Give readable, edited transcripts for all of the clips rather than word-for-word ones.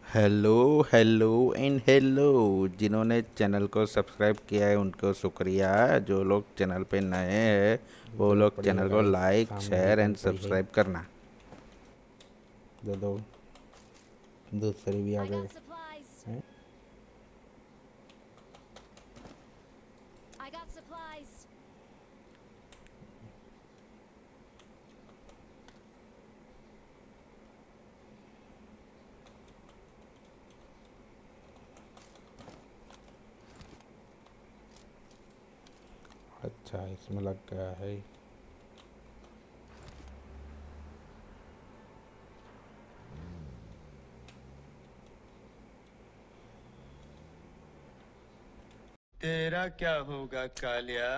Hello hello and hello. जिन्होंने channel को subscribe किया है उनको शुक्रिया। जो लोग चैनल पे नए हैं वो जरूरत लोग पड़ी है चैनल को गाइस, लाइक सामने शेयर हेल्प एंड पड़ी है। सब्सक्राइब करना। दो दो दूसरी भी आ I गए got supplies. हैं। I got supplies. अच्छा, इसमें लग गया है। तेरा क्या होगा कालिया।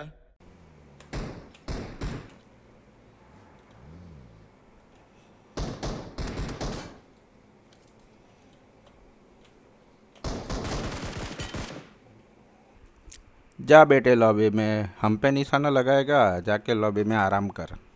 जा बेटे लॉबी में, हम पे निशाना लगाएगा, जाके लॉबी में आराम कर।